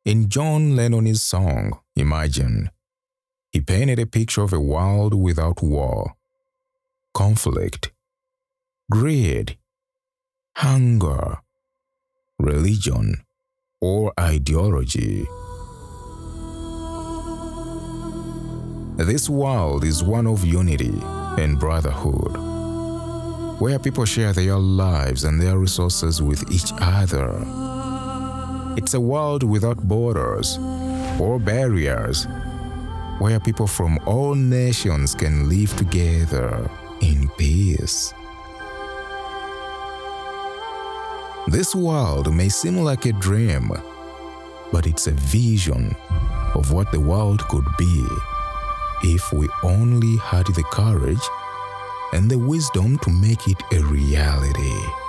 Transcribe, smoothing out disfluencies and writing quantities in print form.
In John Lennon's song, Imagine, he painted a picture of a world without war, conflict, greed, hunger, religion, or ideology. This world is one of unity and brotherhood, where people share their lives and their resources with each other. It's a world without borders or barriers, where people from all nations can live together in peace. This world may seem like a dream, but it's a vision of what the world could be if we only had the courage and the wisdom to make it a reality.